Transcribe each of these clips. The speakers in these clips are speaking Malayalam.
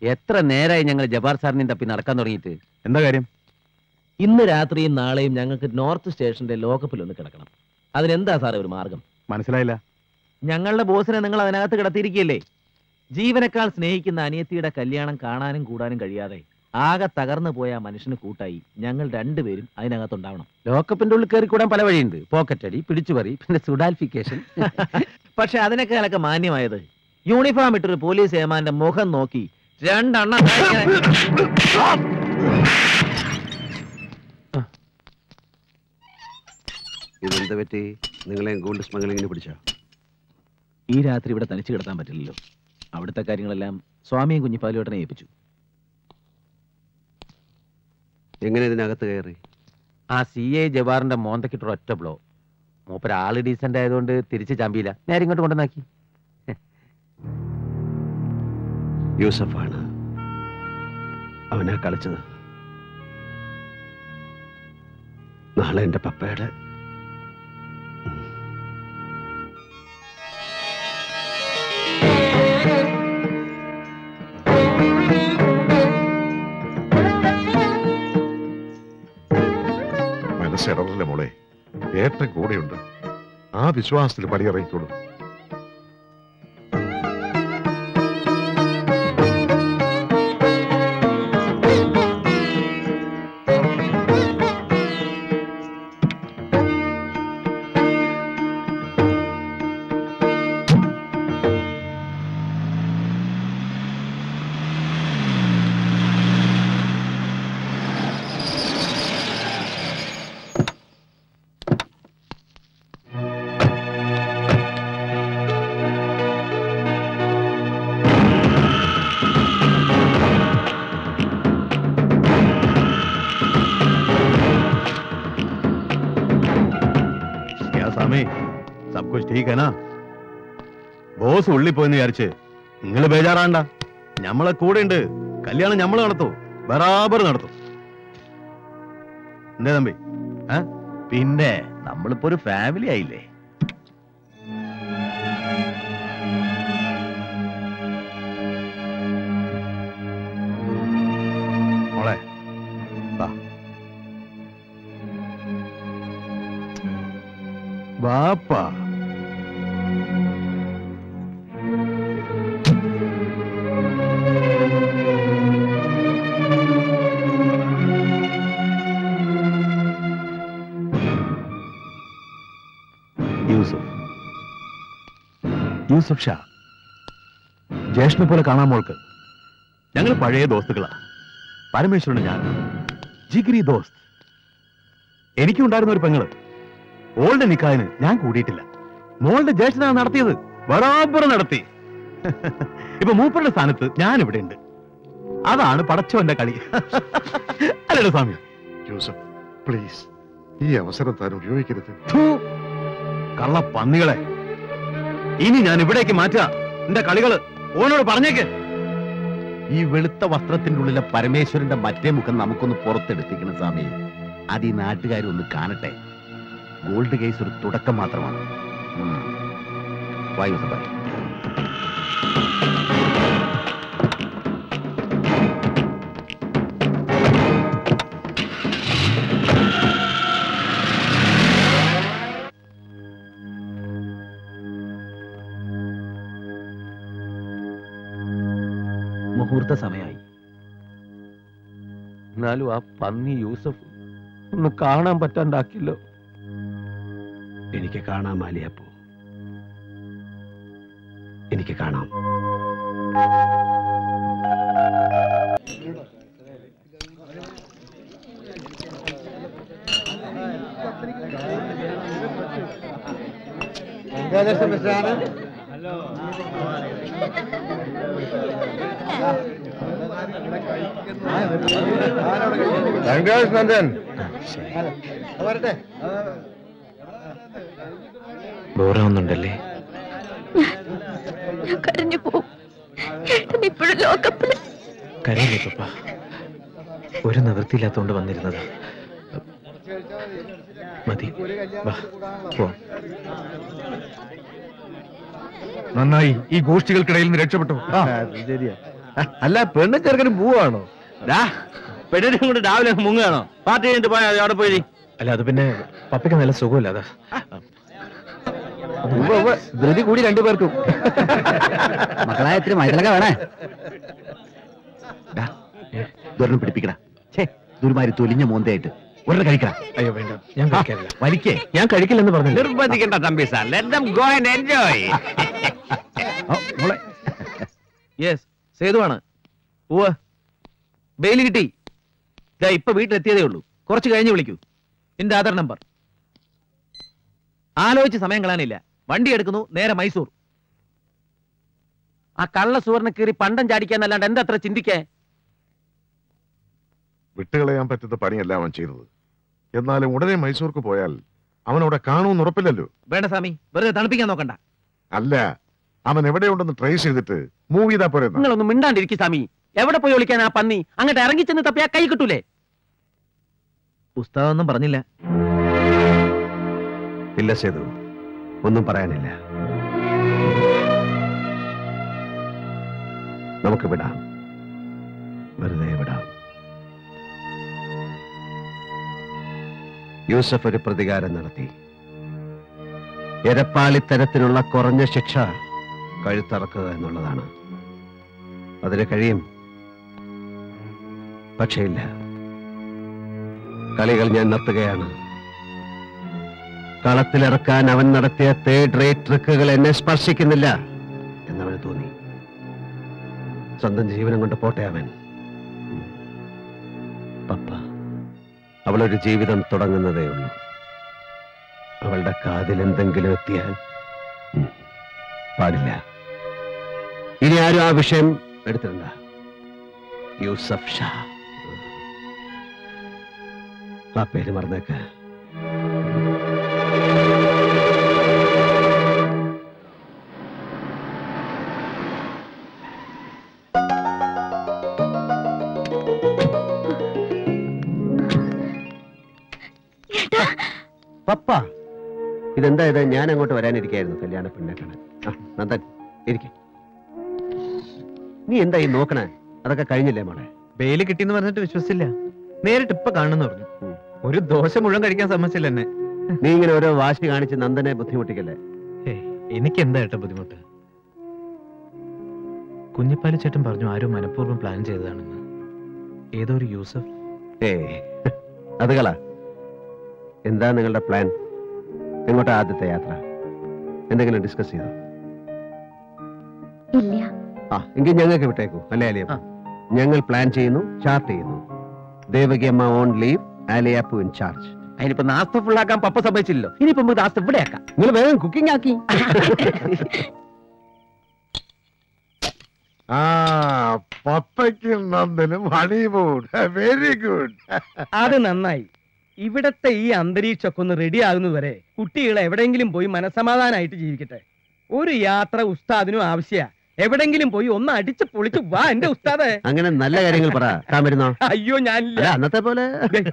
എത്ര നേരമായി ഞങ്ങൾ ജബാർ സാറിനെയും തപ്പി നടക്കാൻ തുടങ്ങിയിട്ട്? എന്താ കാര്യം? ഇന്ന് രാത്രിയും നാളെയും ഞങ്ങൾക്ക് നോർത്ത് സ്റ്റേഷന്റെ ലോക്കപ്പിൽ ഒന്ന് കിടക്കണം. അതിനെന്താ സാറേ ഒരു മാർഗം? മനസ്സിലായില്ല. ഞങ്ങളുടെ ബോസിനെ നിങ്ങൾ അതിനകത്ത് കിടത്തിയിരിക്കുകയല്ലേ. ജീവനേക്കാൾ സ്നേഹിക്കുന്ന അനിയത്തിയുടെ കല്യാണം കാണാനും കൂടാനും കഴിയാതെ ആകെ തകർന്നു പോയ മനുഷ്യന് കൂട്ടായി ഞങ്ങൾ രണ്ടുപേരും അതിനകത്തുണ്ടാവണം. ലോക്കപ്പിന്റെ ഉള്ളിൽ കയറി കൂടാൻ പല വഴിയുണ്ട്. പോക്കറ്റടി, പിടിച്ചുപറി, പിന്നെ സുഡാൽഫിക്കേഷൻ. പക്ഷെ അതിനേക്കാളൊക്കെ മാന്യമായത് യൂണിഫോം ഇട്ടൊരു പോലീസ് ഏമാന്റെ മുഖം നോക്കി രണ്ടെണ്ണം ഇതെന്താ പറ്റി? നിങ്ങളെ ഗോൾഡ് സ്മഗ്ലിങ്ങിന് പിടിച്ചോ? ഈ രാത്രി ഇവിടെ തനിച്ചു കിടത്താൻ പറ്റില്ലല്ലോ. അവിടുത്തെ കാര്യങ്ങളെല്ലാം സ്വാമിയും കുഞ്ഞിപ്പാലുവേട്ടനെ ഏൽപ്പിച്ചു. എങ്ങനെ ഇതിനകത്ത് കയറി? ആ CA ജവാറിന്റെ മോന്തക്കിട്ടൊരു ഒറ്റ ബ്ലോ. മൂപ്പര് ആള് ഡീസന്റ് ആയതുകൊണ്ട് തിരിച്ച് ചാമ്പിയില്ല, നേരെ ഇങ്ങോട്ട് കൊണ്ടുവന്നാക്കി. യൂസഫാണ് അവനെ കളിച്ചത്. നാളെ എൻ്റെ പപ്പയുടെ മനസ്സിടറില്ല മോളെ. ഏട്ടൻ കൂടെയുണ്ട്. ആ വിശ്വാസത്തിൽ പടിയിറങ്ങിക്കോളൂ. ബോസ് ഉള്ളി പോയെന്ന് വിചാരിച്ച് നിങ്ങൾ ബേജാറാണ്ട. ഞമ്മളെ കൂടെ ഉണ്ട്. കല്യാണം ഞമ്മള് നടത്തൂ, ബറാബർ നടത്തും. എന്തേ തമ്പി? പിന്നെ നമ്മളിപ്പോ ഒരു ഫാമിലി ആയില്ലേ? മോളെ ബാപ്പാ. യൂസഫ് ഷാ, ജ്യേഷ്ഠനെ പോലെ കാണാൻ മോൾക്ക്. ഞങ്ങൾ പഴയ ദോസ്തുക്കളാ. പരമേശ്വരന് ഞാൻ ജിഗിരി ദോസ്ത്. എനിക്കുണ്ടായിരുന്ന ഒരു പെങ്ങള്. ഓളുടെ നിക്കാഹിന് ഞാൻ കൂടിയിട്ടില്ല. മോളുടെ ജ്യേഷ്ഠനാണ് നടത്തിയത്. ബറാബർ നടത്തി. ഇപ്പൊ മൂപ്പരുടെ സ്ഥാനത്ത് ഞാൻ ഇവിടെ ഉണ്ട്. അതാണ് പടച്ചോന്റെ കളി. അല്ലല്ലോ സ്വാമി? യൂസഫ്, പ്ലീസ് ഈ അവസരം താൻ ഉപയോഗിക്കരുത്. കള്ള പന്നികളെ, ഇനി ഞാൻ ഇവിടേക്ക് മാറ്റാ എന്റെ കളികള്. ഓനോട് പറഞ്ഞേക്ക്. ഈ വെളുത്ത വസ്ത്രത്തിന്റെ ഉള്ളിലെ പരമേശ്വരന്റെ മറ്റേ മുഖം നമുക്കൊന്ന് പുറത്തെടുപ്പിക്കണം സ്വാമി. അത് ഈ നാട്ടുകാരൊന്ന് കാണട്ടെ. ഗോൾഡ് കേസ് ഒരു തുടക്കം മാത്രമാണ്. വായു സഭ. മുഹൂർത്ത സമയമായി. എന്നാലും ആ പന്നി യൂസഫ് ഒന്ന് കാണാൻ പറ്റാണ്ടാക്കില്ലോ. എനിക്ക് കാണാം മാലിയപ്പോ, എനിക്ക് കാണാം. ബോറാവുന്നുണ്ടല്ലേ? കരഞ്ഞു പോവും. ഇപ്പോഴും ലോകപ്പിൽ കരയില്ലേ പപ്പ? ഒരു നിവൃത്തിയില്ലാത്തോണ്ട് വന്നിരുന്നത്. മതി, നന്നായി ഈ ഗോഷ്ഠികൾക്കിടയിൽ നിന്ന് രക്ഷപ്പെട്ടു. ശരിയാ. അല്ല പെണ്ണും ചെറുക്കനും പോവാണോ? പെണ്ണിനും കൂടെ രാവിലെ മുങ്ങുകയാണോ? പാർട്ടി കഴിഞ്ഞിട്ട് പോയാ അവിടെ പോയി. അല്ല അത് പിന്നെ പപ്പയ്ക്ക് നല്ല സുഖമില്ല അതാ. ധൃതി കൂടി രണ്ടുപേർക്കും. മക്കളായ ഇത്തിരി മൈതലൊക്കെ വേണേ. ദൂരം പിടിപ്പിക്കട. ദുരുമാരി തൊലിഞ്ഞ മോന്തയായിട്ട് ഒരെണ്ണം കഴിക്കണം. അയ്യോ വേണ്ട, ഞാൻ കഴിക്കാറില്ല. വലിക്കേ, ഞാൻ കഴിക്കില്ലെന്ന് പറഞ്ഞു. നിർബന്ധിക്കണ്ട Thampi sir. Let them go and enjoy. Yes, സേതുവാണ്. ഉവ്വ്, ബെയിൽ കിട്ടി. ഇപ്പൊ വീട്ടിലെത്തിയതേ ഉള്ളൂ. കുറച്ച് കഴിഞ്ഞ് വിളിക്കൂ. എന്റെ ആധാർ നമ്പർ. ആലോചിച്ച് സമയം കളയാനില്ല. വണ്ടി എടുക്കുന്നു, നേരെ മൈസൂർ. ആ കള്ള സുവർണ കീറി പണ്ടം ചാടിക്കാന്നല്ലാണ്ട് എന്താ അത്ര ചിന്തിക്കേ? വിട്ടുകളയാൻ പറ്റുന്ന പണിയല്ല അവൻ ചെയ്തത്. എന്നാലും ഉടനെ മൈസൂർക്ക് പോയാൽ അവനവിടെ കാണുമെന്ന് ഉറപ്പില്ലല്ലോ. വേണ്ട സ്വാമി, വെറുതെ തണുപ്പിക്കാൻ നോക്കണ്ട. അല്ല, അവൻ എവിടെയുണ്ടെന്ന് ട്രേസ് ചെയ്തിട്ട് മൂവ് ചെയ്താ പോരെ. നിങ്ങളൊന്നും മിണ്ടാണ്ടിരിക്കും സ്വാമി. എവിടെ പോയി ഒളിക്കാൻ ആ പന്നി? അങ്ങോട്ട് ഇറങ്ങിച്ചെന്ന് തപ്പിയാ കൈ കിട്ടൂലേ? ഉസ്താദൊന്നും പറഞ്ഞില്ല. ഇല്ല സേതു, ഒന്നും പറയാനില്ല. നമുക്ക് വിടാം, വെറുതെ വിടാം. യൂസഫ് ഒരു പ്രതികാരം നടത്തി. എരപ്പാളിത്തരത്തിനുള്ള കുറഞ്ഞ ശിക്ഷ കഴുത്തറക്കുക എന്നുള്ളതാണ്. അതിന് കഴിയും, പക്ഷേ ഇല്ല. കളികൾ ഞാൻ നിർത്തുകയാണ്. കളത്തിലിറക്കാൻ അവൻ നടത്തിയ തേർഡ് റേറ്റ് ട്രിക്കുകൾ എന്നെ സ്പർശിക്കുന്നില്ല എന്നവന് തോന്നി. സ്വന്തം ജീവനം കൊണ്ട് പോട്ടെ അവൻ. പപ്പ, അവളൊരു ജീവിതം തുടങ്ങുന്നതേ ഉള്ളൂ. അവളുടെ കാതിൽ എന്തെങ്കിലും എത്തിയാൽ പാടില്ല. ഇനി ആരും ആ വിഷയം എടുത്തിട്ടുണ്ട. യൂസഫ് ഷാ, ആ പേര് മറന്നേക്ക്. പപ്പ, ഇതെന്താ ഇത്? ഞാൻ അങ്ങോട്ട് വരാനിരിക്കായിരുന്നു കല്യാണ പെണ്ണെ കാണാൻ. നന്ദൻ, ഇരിക്കെ. നീ എന്താ ഈ നോക്കണേ? അതൊക്കെ കഴിഞ്ഞില്ലേ മോളെ? ബെയില് കിട്ടിയെന്ന് പറഞ്ഞിട്ട് വിശ്വസിച്ചില്ല. നേരിട്ട് ഇപ്പൊ കാണുന്നു പറഞ്ഞു. ഒരു ദോശ മുഴുവൻ കഴിക്കാൻ സമ്മതിച്ചില്ല എന്നെ. നീ ഇങ്ങനെ ഓരോ വാശി കാണിച്ച് നന്ദനെ ബുദ്ധിമുട്ടിക്കല്ലേ. എനിക്ക് എന്താ ഏട്ടാ ബുദ്ധിമുട്ട്? കുഞ്ഞിപ്പാലി ചേട്ടൻ പറഞ്ഞു ആരോ മനഃപൂർവ്വം പ്ലാൻ ചെയ്തതാണെന്ന്. ഏതോ ഒരു യൂസഫ്. അത് കള. എന്താ നിങ്ങളുടെ പ്ലാൻ? എങ്ങോട്ടാ ആദ്യത്തെ യാത്ര? എന്തെങ്കിലും ഡിസ്കസ് ചെയ്തോ? ഇല്ല. എങ്കിൽ ഞങ്ങൾക്ക് വിട്ടേക്കൂ അല്ലേ അലിയ? ഞങ്ങൾ പ്ലാൻ ചെയ്യുന്നു, ചാർട്ട് ചെയ്യുന്നു. ദേവകിയമ്മ ഓൺ ലീവ്, ആലിയാപ്പു ഇൻ ചാർജ്. അതിനിപ്പോ നാസ്ത ഫുള്ളാക്കാൻ പപ്പ സമ്മതിച്ചില്ലല്ലോ. ഇനിയിപ്പോ നമുക്ക് നാസ്ത ഇവിടെ ആക്കാം. നിങ്ങൾ വേഗം കുക്കിംഗ് ആക്കി. പപ്പയ്ക്കും നന്ദനും ഹണിമൂൺ. Very good. അത് നന്നായി. ഇവിടത്തെ ഈ അന്തരീക്ഷമൊക്കെ ഒന്ന് റെഡി ആകുന്നതുവരെ കുട്ടികളെ എവിടെയെങ്കിലും പോയി മനസമാധാനമായിട്ട് ജീവിക്കട്ടെ. ഒരു യാത്ര ഉസ്താദിനും ആവശ്യ. എവിടെങ്കിലും പോയി ഒന്ന് അടിച്ച് പൊളിച്ച് വാ എന്റെ ഉസ്താദേ. അങ്ങനെ നല്ല കാര്യങ്ങൾ പറ. താൻ വരുന്നോ? അയ്യോ ഞാനില്ല. അന്നത്തെ പോലെ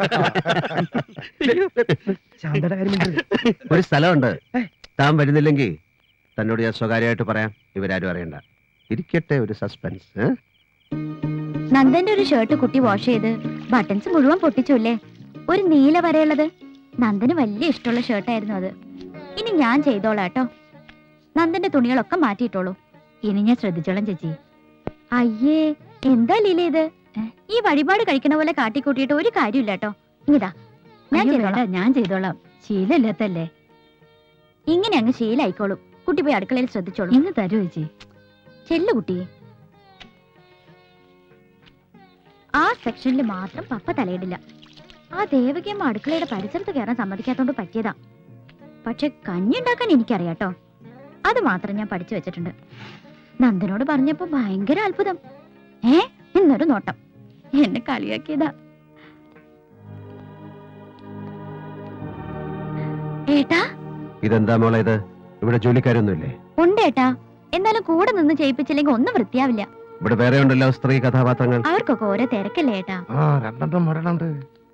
ഒരു സ്ഥലമുണ്ട്. താൻ വരുന്നില്ലെങ്കിൽ തന്നോട് ഞാൻ സ്വകാര്യമായിട്ട് പറയാം. ഇവരാരും അറിയണ്ട. ഇരിക്കട്ടെ, ഒരു സസ്പെൻസ്. നന്ദന്റെ ഒരു ഷർട്ട് കുട്ടി വാഷ് ചെയ്ത് ബട്ടൺസ് മുഴുവൻ പൊട്ടിച്ചുല്ലേ? ഒരു നീല വരയുള്ളത്. നന്ദന് വലിയ ഇഷ്ടമുള്ള ഷർട്ടായിരുന്നു അത്. ഇനി ഞാൻ ചെയ്തോളാട്ടോ. നന്ദന്റെ തുണികളൊക്കെ മാറ്റിയിട്ടോളൂ. ഇനി ഞാൻ ശ്രദ്ധിച്ചോളാം ചേച്ചി. അയ്യേ, എന്താ ലീല ഇത്? ഈ വഴിപാട് കഴിക്കണ പോലെ കാട്ടിക്കൂട്ടിയിട്ട് ഒരു കാര്യമില്ല കേട്ടോ. ഇതാ ഞാൻ ചെയ്തോളാം. ശീലമില്ലാത്തല്ലേ. ഇങ്ങനെ അങ്ങ് ശീലായിക്കോളും. കുട്ടി പോയി അടുക്കളയിൽ ശ്രദ്ധിച്ചോളൂ. ഇന്ന് തരൂ ചേച്ചി. ചെല്ലു കുട്ടി. ആ സെക്ഷനിൽ മാത്രം പപ്പ തലയിടില്ല. ആ ദേവകിയമ്മ അടുക്കളയുടെ പരിസരത്ത് കയറാൻ സമ്മതിക്കാത്തോണ്ട് പറ്റിയതാ. പക്ഷെ കഞ്ഞി ഉണ്ടാക്കാൻ എനിക്കറിയാട്ടോ. അത് മാത്രം ഞാൻ പഠിച്ചു വെച്ചിട്ടുണ്ട്. നന്ദനോട് പറഞ്ഞപ്പോ ഭയങ്കര അത്ഭുതം. എന്നൊരു നോട്ടം. എന്നെ കളിയാക്കിയതാ. ഏട്ടാ, ഇതെന്താ മോളെ ഇത്? ഇവിടെ ജോലിക്കാരൊന്നുമില്ലേ? ഉണ്ട് ഏട്ടാ. എന്നാലും കൂടെ നിന്ന് ചെയ്യിപ്പിച്ചില്ലെങ്കിൽ ഒന്നും വൃത്തിയാവില്ല. ഇവിടെ വേറെ ഉണ്ടല്ലോ സ്ത്രീ കഥാപാത്രങ്ങൾ. അവർക്കൊക്കെ ഓരോ തിരക്കല്ലേ ഏട്ടാ. രണ്ടെണ്ണം വരണുണ്ട്.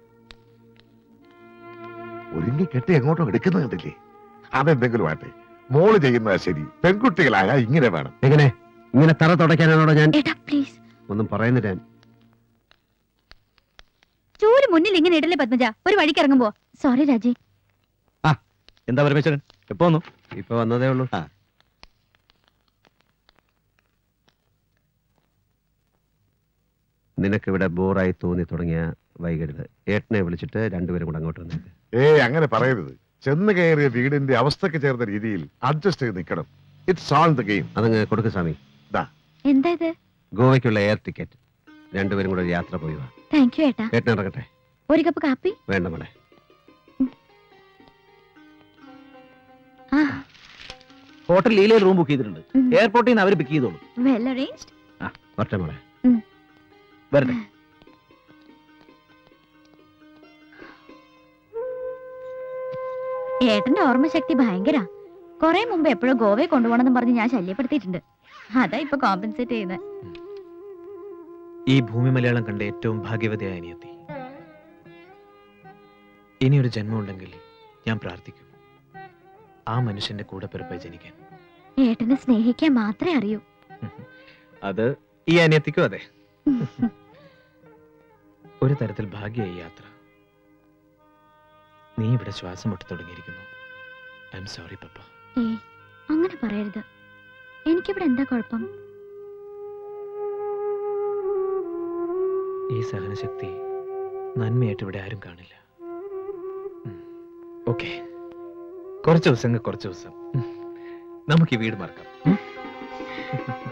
ഒരുങ്ങി കെട്ടി എങ്ങോട്ടോ എടുക്കുന്നത് കണ്ടില്ലേ? അതെന്തെങ്കിലും ആട്ടെ, മോള് ചെയ്യുന്നതാ ശരി. പെൺകുട്ടികളായ ഇങ്ങനെ വേണം. എങ്ങനെ? ഇങ്ങനെ തറ തുടയ്ക്കാനാണോ ഞാൻ? ഏട്ടാ പ്ലീസ്. ഒന്നും പറയുന്നില്ല ഞാൻ. ചൂര് മുന്നിൽ ഇങ്ങനെ ഇടല്ലേ പത്മജ, ഒരു വഴിക്ക് ഇറങ്ങുമ്പോ. സോറി രാജി. എന്താ പരമേശ്വരൻ, എപ്പോ വന്നു? ഇപ്പൊ വന്നതേ ഉള്ളൂ. നിനക്കിവിടെ ബോറായി തോന്നി തുടങ്ങിയ വൈകരുത്. ഏട്ടനെ വിളിച്ചിട്ട് രണ്ടുപേരും കൂടെ അങ്ങോട്ട് വന്നേക്ക്. അങ്ങനെ പറയരുത്. ചെന്ന് കയറിയ വീടിന്റെ അവസ്ഥക്ക് ചേർന്ന രീതിയിൽ അഡ്ജസ്റ്റ് ചെയ്ത് നിൽക്കണം. It's all the game. അതങ്ങ് കൊടുക്ക് സ്വാമി. എന്താ ഇത്? ഗോവയ്ക്കുള്ള എയർ ടിക്കറ്റ്. രണ്ടുപേരും കൂടെ ഒരു യാത്ര പോയി വാ. താങ്ക് യു ഏട്ടാ. ഏട്ടൻ ഇറങ്ങട്ടെ? ഒരു കപ്പ് കാപ്പി വേണ്ട മോളെ. ഹോട്ടൽ ലീലയിൽ റൂം ബുക്ക് ചെയ്തിട്ടുണ്ട്. എയർപോർട്ടിൽ നിന്ന് അവർ പിക്ക് ചെയ്തോളൂ. Well arranged. വരട്ടെ മോളെ. വരട്ടെ. ഏട്ടന്റെ ഓർമ്മശക്തി ഭയങ്കര. കുറെ മുമ്പ് എപ്പോഴും ഗോവയെ കൊണ്ടുപോകണമെന്ന് പറഞ്ഞ് ഞാൻ ശല്യപ്പെടുത്തിയിട്ടുണ്ട്. അതാ ഇപ്പൊ കോമ്പൻസേറ്റ് ചെയ്യുന്നത്. ഈ ഭൂമി മലയാളം കണ്ട ഏറ്റവും ഭാഗ്യവതിയായ അനിയത്തി. ഇനിയൊരു ജന്മം ഉണ്ടെങ്കിൽ ഞാൻ പ്രാർത്ഥിക്കും ആ മനുഷ്യന്റെ കൂടെ പിറപ്പായി ജനിക്കാൻ. ഏട്ടനെ സ്നേഹിക്കാൻ മാത്രമേ അറിയൂ. അത് ഈ അനിയത്തിക്കും അതെ. ഒരു തരത്തിൽ ഭാഗ്യമായി യാത്ര. നീ ഇവിടെ ശ്വാസം മുട്ടി തുടങ്ങിയിരിക്കുന്നു. I'm sorry papa. അങ്ങനെ പറയരുത്. എനിക്കിവിടെ എന്താ കുഴപ്പം? ഈ സഹനശക്തി നന്മയായിട്ട് ഇവിടെ ആരും കാണില്ല. ഓക്കെ, കുറച്ച് ദിവസം നമുക്ക് ഈ വീട് മറക്കാം.